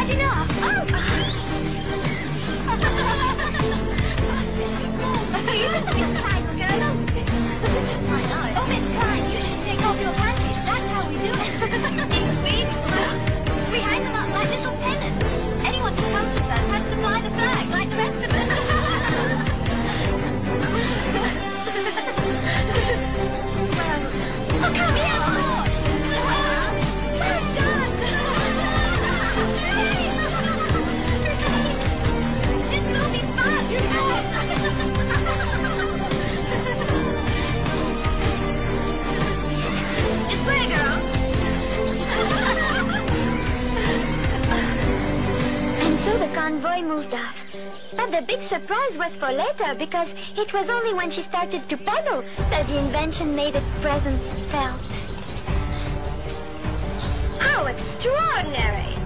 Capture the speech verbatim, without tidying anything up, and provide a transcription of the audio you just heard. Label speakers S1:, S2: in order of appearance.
S1: enough. Oh! Miss Klein, girl. I know. Oh, Miss Klein, you should take off your panties. That's how we do it. In Sweden, we hang them up like little pennants. Anyone who comes with us has to fly the flag like the rest of us. Oh, come here, sport! Well done! This will be fun! This way, girls!
S2: And so the convoy moved off. But the big surprise was for later, because it was only when she started to pedal that the invention made its presence felt.
S1: How extraordinary!